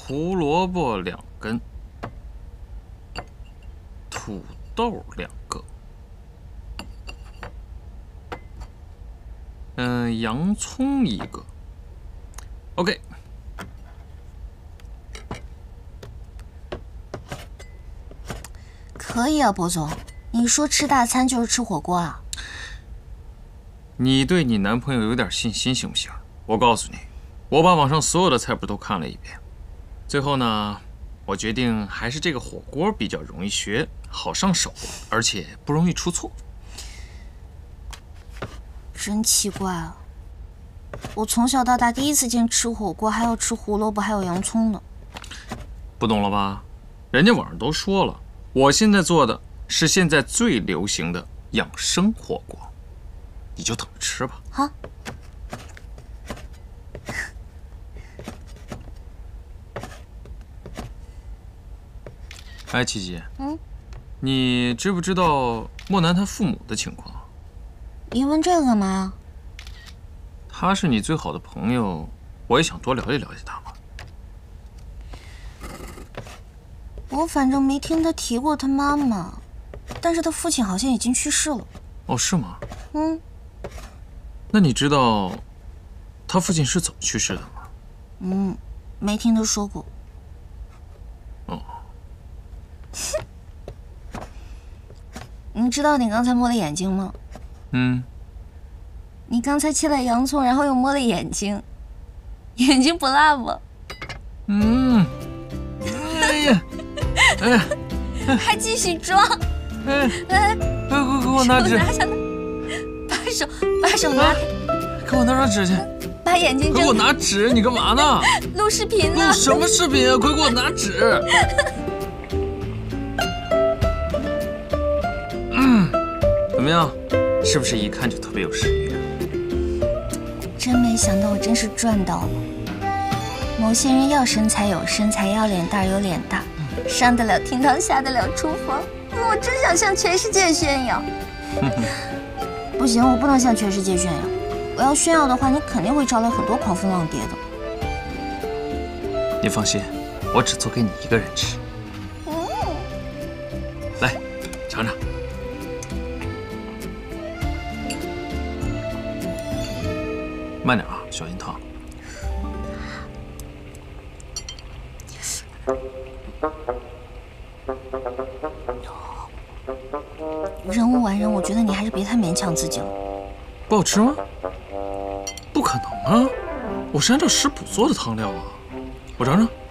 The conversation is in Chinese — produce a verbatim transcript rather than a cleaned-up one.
胡萝卜两根，土豆两个，嗯，洋葱一个。OK。 可以啊，博总，你说吃大餐就是吃火锅啊？ 你对你男朋友有点信心行不行？我告诉你，我把网上所有的菜谱都看了一遍，最后呢，我决定还是这个火锅比较容易学，好上手，而且不容易出错。 真奇怪啊！我从小到大第一次见吃火锅还要吃胡萝卜还有洋葱的。 不懂了吧？人家网上都说了，我现在做的是现在最流行的养生火锅，你就等着吃吧。 好。 哎，琪琪， 嗯， 你知不知道莫南他父母的情况？ 你问这个干嘛呀？ 他是你最好的朋友，我也想多了解了解他嘛。 我反正没听他提过他妈妈，但是他父亲好像已经去世了。 哦，是吗？ 嗯。 那你知道他父亲是怎么去世的吗？ 嗯，没听他说过。 哦。 你知道你刚才摸了眼睛吗？ 嗯。 你刚才切了洋葱，然后又摸了眼睛，眼睛不辣吗？ 嗯。哎呀，哎呀， 还继续装。 哎哎， 给给给我拿纸， 拿下来，把手把手拿开， 给我拿张纸去。 把眼睛睁开。 给我拿纸，你干嘛呢？ 录视频呢。 录什么视频啊？快给我拿纸。嗯，怎么样？是不是一看就特别有食欲啊？ 真没想到，我真是赚到了。某些人要身材有身材，要脸蛋有脸蛋，上得了厅堂，下得了厨房。我真想向全世界炫耀。不行，我不能向全世界炫耀。我要炫耀的话，你肯定会招来很多狂蜂浪蝶的。 你放心，我只做给你一个人吃。 嗯， 来，尝尝。慢点啊，小心烫。 人无完人，我觉得你还是别太勉强自己了。 不好吃吗？不可能啊！我是按照食谱做的汤料啊，我尝尝。